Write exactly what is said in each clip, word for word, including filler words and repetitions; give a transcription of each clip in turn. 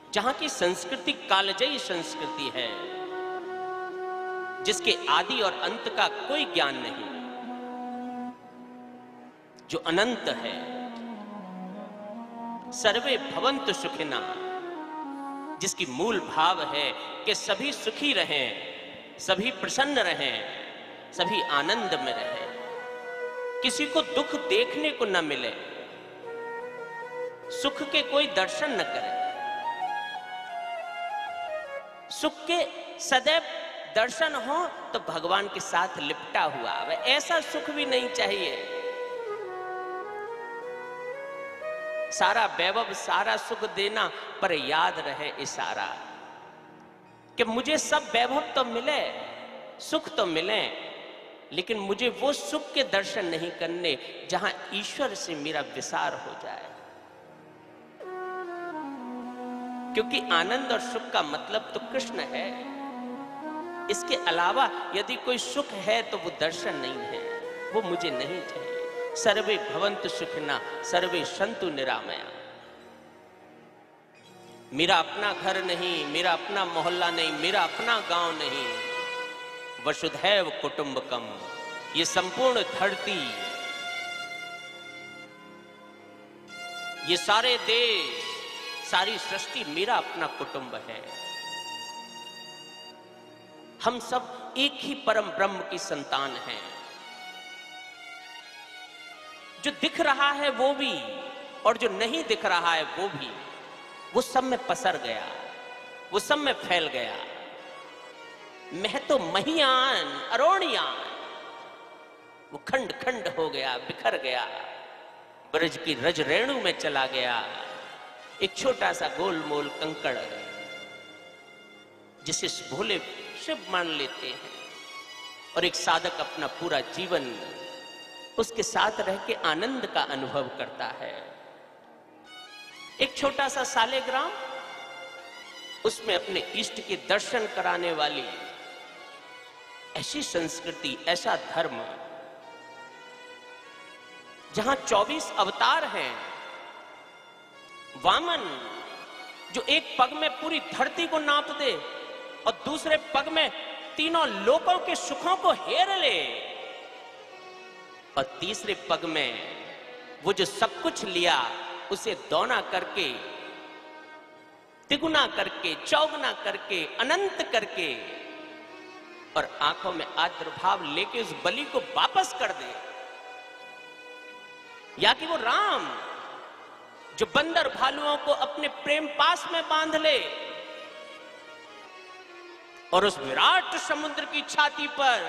जहां की संस्कृति कालजयी संस्कृति है, जिसके आदि और अंत का कोई ज्ञान नहीं, जो अनंत है। सर्वे भवन्तु सुखिनः, जिसकी मूल भाव है कि सभी सुखी रहें, सभी प्रसन्न रहें, सभी आनंद में रहें, किसी को दुख देखने को न मिले, सुख के कोई दर्शन न करे। सुख के सदैव दर्शन हो तो भगवान के साथ लिपटा हुआ है, ऐसा सुख भी नहीं चाहिए। सारा वैभव सारा सुख देना पर याद रहे इशारा कि मुझे सब वैभव तो मिले, सुख तो मिले, लेकिन मुझे वो सुख के दर्शन नहीं करने जहां ईश्वर से मेरा विसार हो जाए। क्योंकि आनंद और सुख का मतलब तो कृष्ण है। इसके अलावा यदि कोई सुख है तो वो दर्शन नहीं है, वो मुझे नहीं चाहिए। सर्वे भवन्तु सुखिनः सर्वे सन्तु निरामया। मेरा अपना घर नहीं, मेरा अपना मोहल्ला नहीं, मेरा अपना गांव नहीं, वसुधैव कुटुंबकम, ये संपूर्ण धरती, ये सारे देश, सारी सृष्टि मेरा अपना कुटुंब है। हम सब एक ही परम ब्रह्म की संतान हैं। जो दिख रहा है वो भी और जो नहीं दिख रहा है वो भी, वो सब में पसर गया, वो सब में फैल गया। मैं तो महियान अरोणियान, वो खंड खंड हो गया, बिखर गया, ब्रज की रज रेणु में चला गया। एक छोटा सा गोलमोल कंकड़ जिसे भोले शिव मान लेते हैं, और एक साधक अपना पूरा जीवन उसके साथ रह के आनंद का अनुभव करता है। एक छोटा सा सालेग्राम, उसमें अपने इष्ट के दर्शन कराने वाली ऐसी संस्कृति, ऐसा धर्म, जहां चौबीस अवतार हैं। वामन जो एक पग में पूरी धरती को नाप दे और दूसरे पग में तीनों लोकों के सुखों को हेर ले, और तीसरे पग में वो जो सब कुछ लिया उसे दौना करके, तिगुना करके, चौगुना करके, अनंत करके, और आंखों में आद्रभाव लेके उस बलि को वापस कर दे। या कि वो राम जो बंदर भालुओं को अपने प्रेम पास में बांध ले और उस विराट समुद्र की छाती पर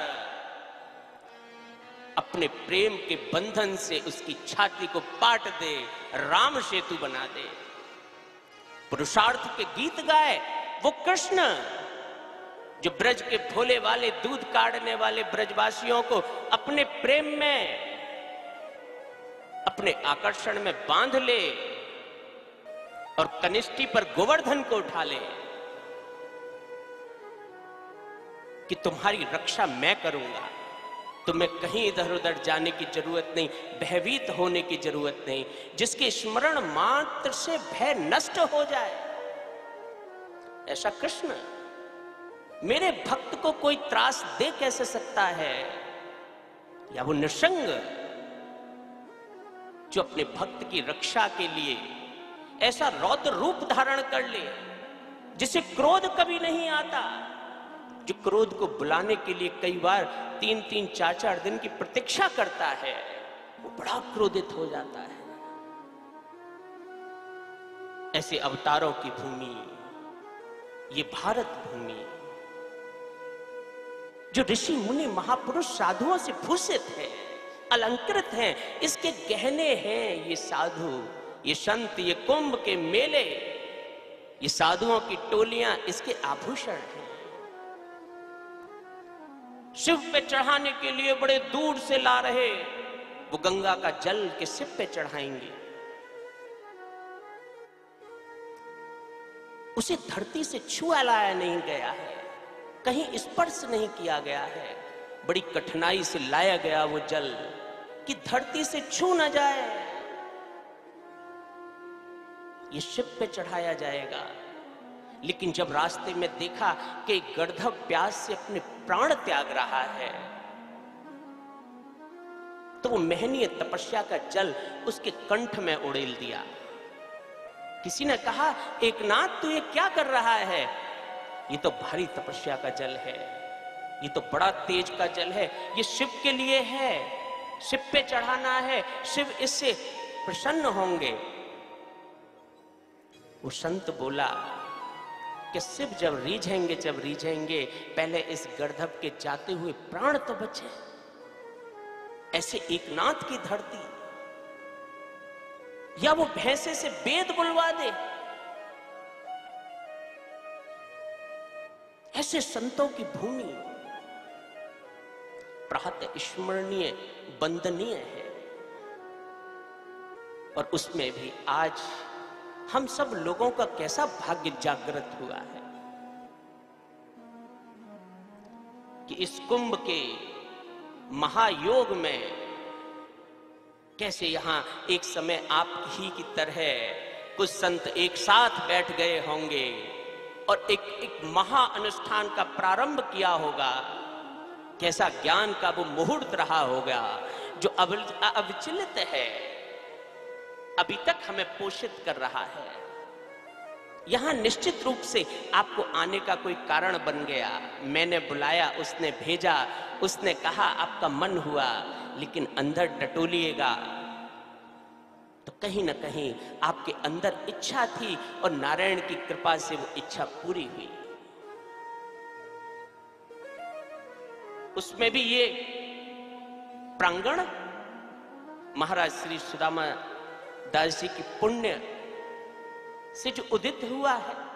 अपने प्रेम के बंधन से उसकी छाती को पाट दे, राम सेतु बना दे। पुरुषार्थ के गीत गाए वो कृष्ण जो ब्रज के भोले वाले दूध काढ़ने वाले ब्रजवासियों को अपने प्रेम में, अपने आकर्षण में बांध ले और कनिष्ठी पर गोवर्धन को उठा ले कि तुम्हारी रक्षा मैं करूंगा, तुम्हें कहीं इधर उधर जाने की जरूरत नहीं, भयभीत होने की जरूरत नहीं, जिसके स्मरण मात्र से भय नष्ट हो जाए। ऐसा कृष्ण मेरे भक्त को कोई त्रास दे कैसे सकता है? या वो निसंग जो अपने भक्त की रक्षा के लिए ऐसा रौद्र रूप धारण कर ले, जिसे क्रोध कभी नहीं आता, जो क्रोध को बुलाने के लिए कई बार तीन तीन चार चार दिन की प्रतीक्षा करता है, वो बड़ा क्रोधित हो जाता है। ऐसे अवतारों की भूमि ये भारत भूमि, जो ऋषि मुनि महापुरुष साधुओं से भूषित है, अलंकृत हैं, इसके गहने हैं ये साधु, ये संत, ये कुंभ के मेले, ये साधुओं की टोलियां इसके आभूषण हैं। शिव पे चढ़ाने के लिए बड़े दूर से ला रहे, वो गंगा का जल के सिर पे चढ़ाएंगे। उसे धरती से छुआ लाया नहीं गया है, कहीं स्पर्श नहीं किया गया है, बड़ी कठिनाई से लाया गया वो जल कि धरती से छू न जाए। ये शिव पे चढ़ाया जाएगा, लेकिन जब रास्ते में देखा कि गंधर्व प्यास से अपने प्राण त्याग रहा है, तो वो महनीय तपस्या का जल उसके कंठ में उड़ेल दिया। किसी ने कहा, एकनाथ तू ये क्या कर रहा है? ये तो भारी तपस्या का जल है, ये तो बड़ा तेज का जल है, ये शिव के लिए है, शिव पे चढ़ाना है, शिव इससे प्रसन्न होंगे। वो संत बोला कि शिव जब रीझेंगे जब रीझेंगे पहले इस गंधर्व के जाते हुए प्राण तो बचे। ऐसे एकनाथ की धरती, या वो भैंसे से वेद बुलवा दे, ऐसे संतों की भूमि प्रातः स्मरणीय वंदनीय है। और उसमें भी आज हम सब लोगों का कैसा भाग्य जागृत हुआ है कि इस कुंभ के महायोग में कैसे यहां एक समय आप ही की तरह कुछ संत एक साथ बैठ गए होंगे और एक एक महा अनुष्ठान का प्रारंभ किया होगा। कैसा ज्ञान का वो मुहूर्त रहा होगा जो अविचलित है, अभी तक हमें पोषित कर रहा है। यहां निश्चित रूप से आपको आने का कोई कारण बन गया। मैंने बुलाया, उसने भेजा, उसने कहा, आपका मन हुआ, लेकिन अंदर टटोलिएगा तो कहीं ना कहीं आपके अंदर इच्छा थी और नारायण की कृपा से वो इच्छा पूरी हुई। उसमें भी ये प्रांगण महाराज श्री सुदामा दास जी की पुण्य से जो उदित हुआ है,